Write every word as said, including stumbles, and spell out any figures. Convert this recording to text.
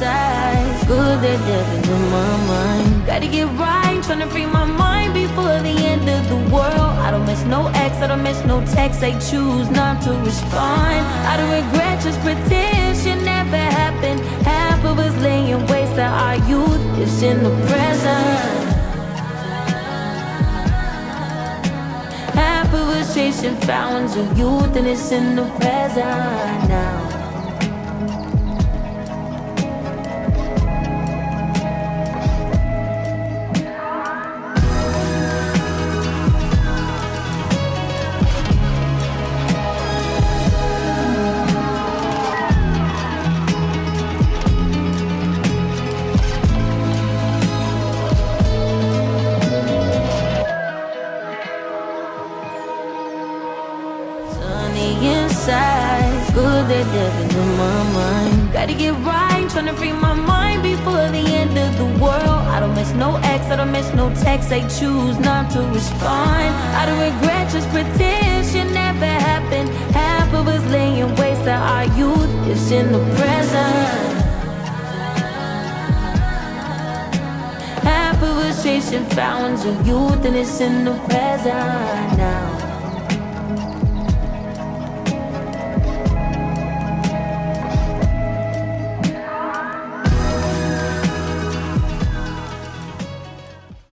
inside. Good that devil's in my mind. Gotta get right, tryna free my mind before the end of the world. I don't miss no ex, I don't miss no text. I choose not to respond. I don't regret, just pretend shit never happened. Half of us laying waste to our youth. It's in the present. Half of us chasing fountains of youth, and it's in the present now. Inside, good that devil's in my mind. Gotta get right, tryna free my mind before the end of the world. I don't miss no ex, I don't miss no text. I choose not to respond. I don't regret, just pretend shit never happened. Half of us laying waste to our youth. It's in the present. Half of us chasing fountains of youth, and it's in the present now.